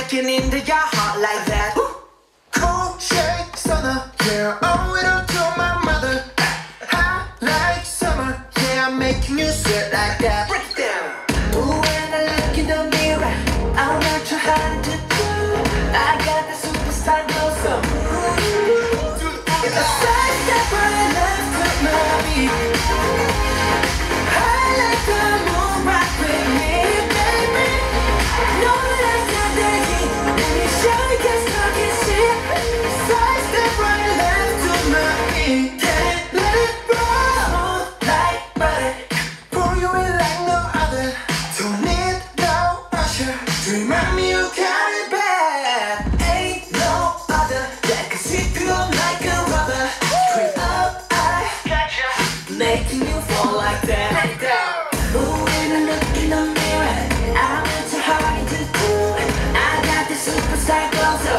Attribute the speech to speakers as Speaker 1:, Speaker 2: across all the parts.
Speaker 1: breaking into your heart like that.
Speaker 2: Cool shake summer, yeah, owe it all to my mother. Hot like summer, yeah, I'm making you sweat like that.
Speaker 1: Break it down. Ooh, when I look in the mirror, I'm not too hard to do. I got the superstar glow, so it's a side step right left to my beat. I like the moon rock with me, baby. Know that I got the heat. Let me show you just talking shit. Side step right left to my beat. Get it, let it roll like butter.
Speaker 2: Pour you in like no other. Don't need no usher. Remind me you got it bad.
Speaker 1: Ain't no other that can sweep you up like a rubber. Creep up, I gotcha, making you fall like that. Ooh, when I look in the mirror, I'm not too hard to do. I got the superstar glow, so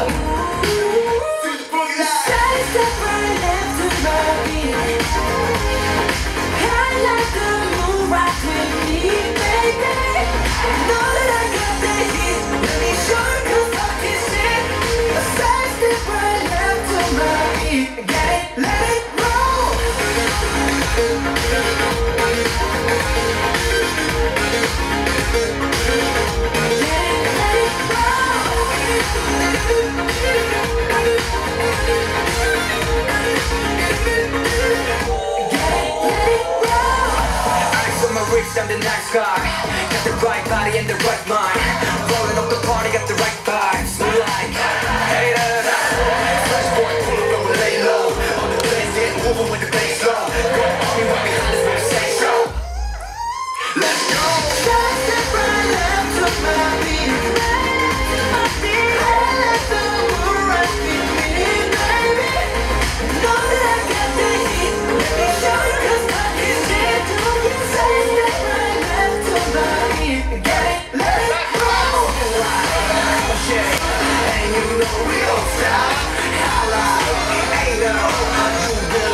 Speaker 1: side step right left to my beat. I like the moon rock with me, baby. Know that I got the heat. Let me show you 'cause I can shit. A side step right left to my beat. Get it, let it roll. I'm the nice guy, got the right body and the right mind. Rolling up the party, got the right vibes. We like haters, fresh boy, pull it over, lay low. On the bass, get moving with the bass low. Go on me right behind us when I say so. Let's go. Side step right left to my beat. I like the moon rock with me, baby. Know that I got the heat. Let me show you 'cause I can shit. Side step right left to my beat. Get it, let it roll. And you know we don't stop. Holla, ain't no, you will